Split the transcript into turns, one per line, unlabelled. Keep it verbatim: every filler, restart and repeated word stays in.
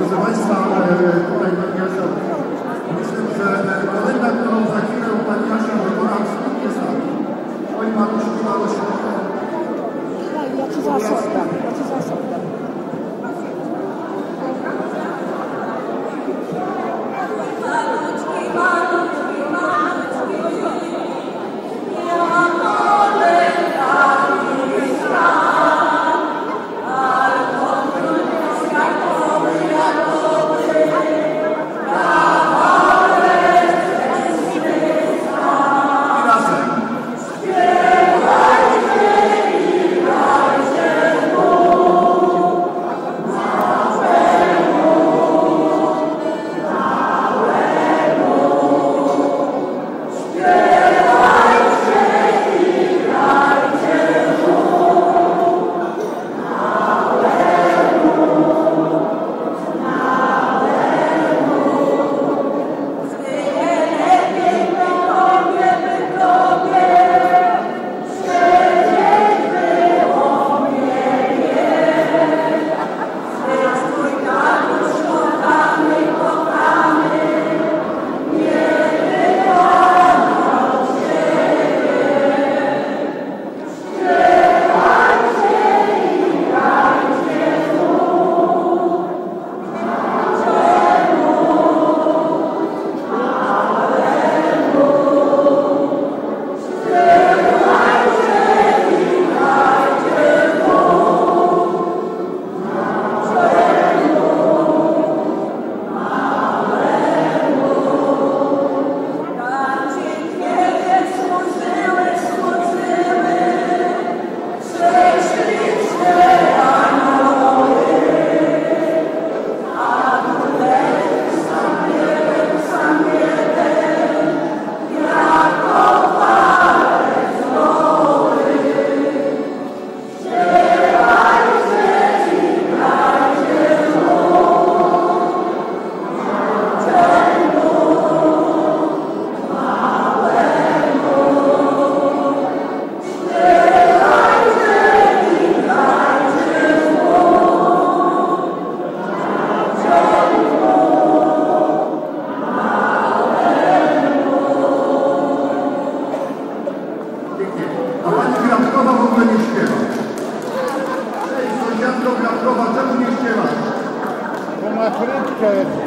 Proszę Państwa, tutaj Pani Jasia, myślę, że kolenda, którą za chwilę Pani Jasia wykona wspólnie z nami. Oj, Maruszki, Maruszki.
Ja Ci zasobiam, ja Ci zasobiam.
A Pani Gratkowa w ogóle nie śpiewa. Ej, sąsiadko Gratkowa, czemu nie śpiewa?
Bo ma frytkę.